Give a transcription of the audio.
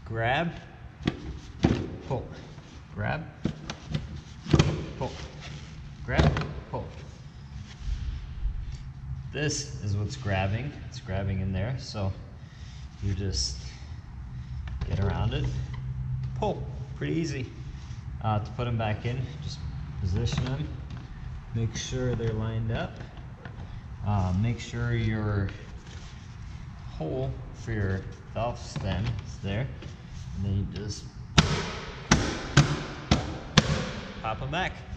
grab, pull, grab, pull, grab, pull. This is what's grabbing. It's grabbing in there, so you just get around it, pull. Pretty easy. To put them back in, just position them, make sure they're lined up, make sure your hole for your valve stem is there, and then you just pop them back.